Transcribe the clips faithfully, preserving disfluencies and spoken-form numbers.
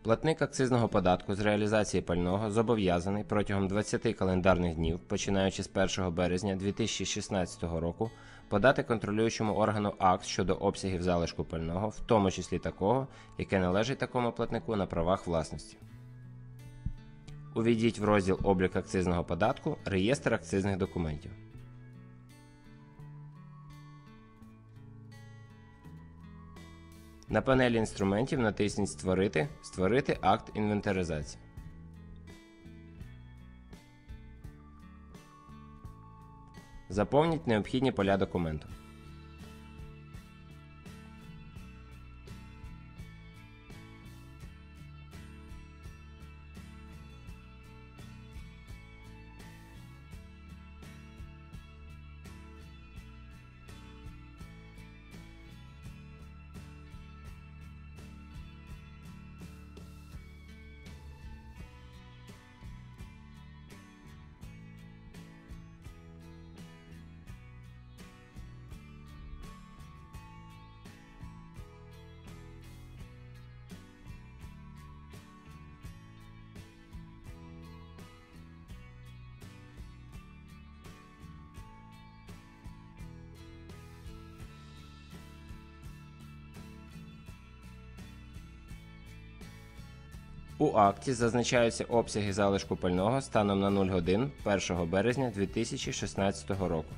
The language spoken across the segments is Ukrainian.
Платник акцизного податку з реалізації пального зобов'язаний протягом двадцяти календарних днів, починаючи з першого березня дві тисячі шістнадцятого року, подати контролюючому органу акт щодо обсягів залишку пального, в тому числі такого, яке належить такому платнику на правах власності. Увійдіть в розділ «Облік акцизного податку», «Реєстр акцизних документів». На панелі інструментів натисніть «Створити», «Створити акт інвентаризації». Заповніть необхідні поля документу. У акті зазначаються обсяги залишку пального станом на нуль годин першого березня дві тисячі шістнадцятого року.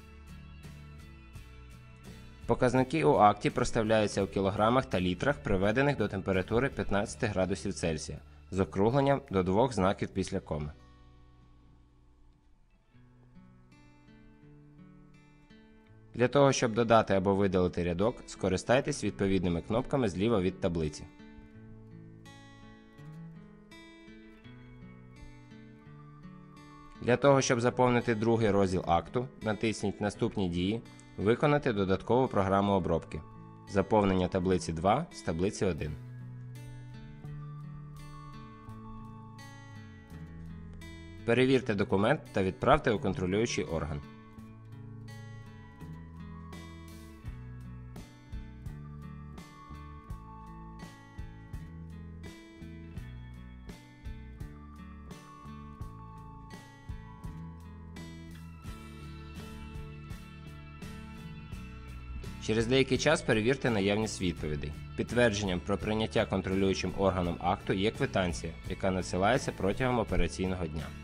Показники у акті проставляються у кілограмах та літрах, приведених до температури п'ятнадцять градусів Цельсія, з округленням до двох знаків після коми. Для того, щоб додати або видалити рядок, скористайтесь відповідними кнопками зліва від таблиці. Для того, щоб заповнити другий розділ акту, натисніть «Наступні дії», «Виконати додаткову програму обробки», «Заповнення таблиці два з таблиці один». Перевірте документ та відправте у контролюючий орган. Через деякий час перевірте наявність відповідей. Підтвердженням про прийняття контролюючим органом акту є квитанція, яка надсилається протягом операційного дня.